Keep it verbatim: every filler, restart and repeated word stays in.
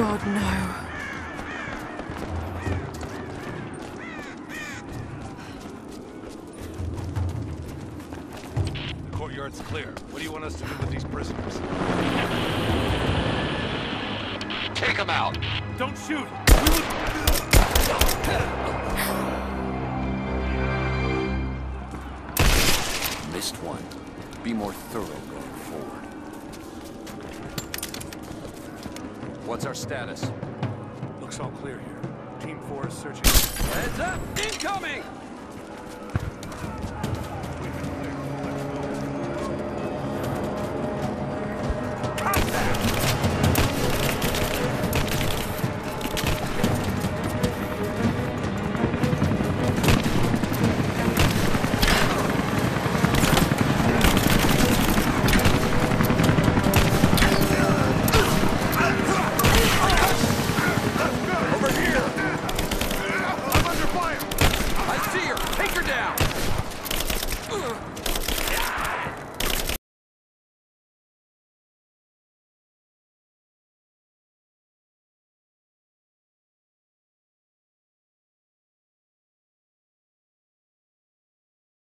God, no. The courtyard's clear. What do you want us to do with these prisoners? Take them out! Don't shoot! Missed one. Be more thorough going forward. What's our status? Looks all clear here. Team four is searching. Heads up! Incoming!